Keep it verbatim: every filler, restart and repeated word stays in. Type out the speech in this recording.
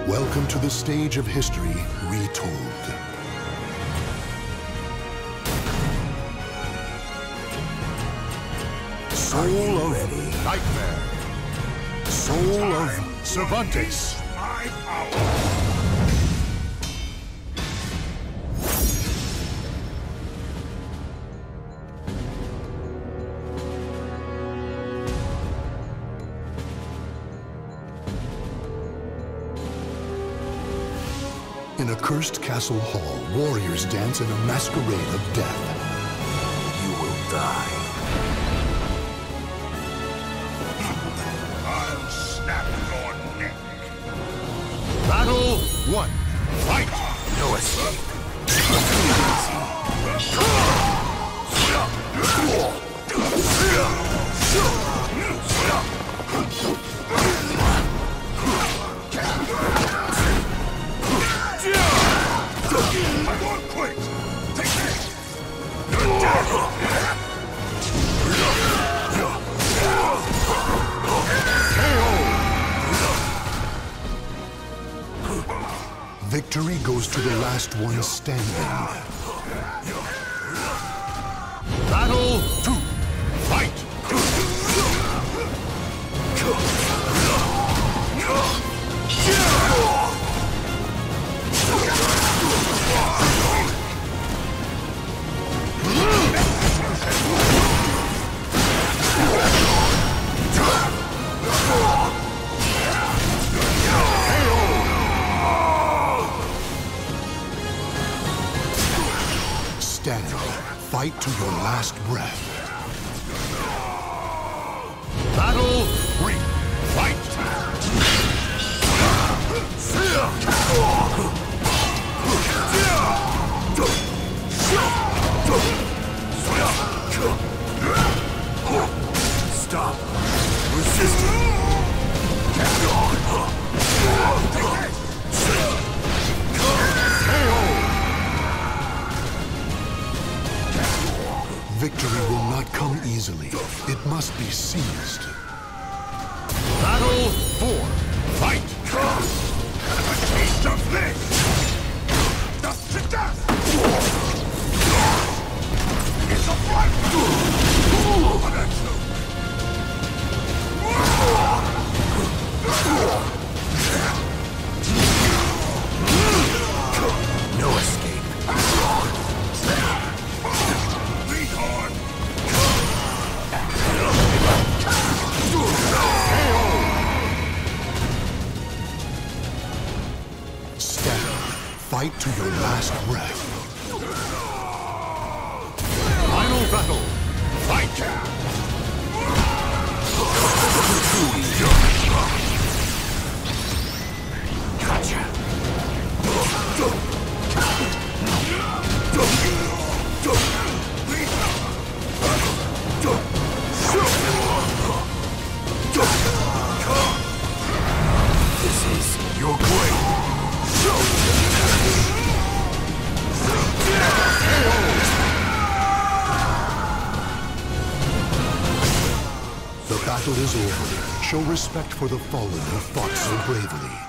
Welcome to the stage of history retold. Soul of ready? Nightmare. Soul of Cervantes. My power. In a cursed castle hall, warriors dance in a masquerade of death. You will die. I'll snap your neck. Battle one. Fight! No escape. I won't quit! Take this! You're dead! Victory goes to the last one standing. Battle two. Fight! Stand. Fight to your last breath. Battle three. Fight! Stop! Resisting! Victory will not come easily. It must be seized. Battle four. Fight! A taste of this! Dust to death! It's a fight! No escape. Lead on! Stand. Fight to your last breath. Final battle. Fight! Gotcha! This is your grave! The battle is over. Show respect for the fallen who fought so bravely.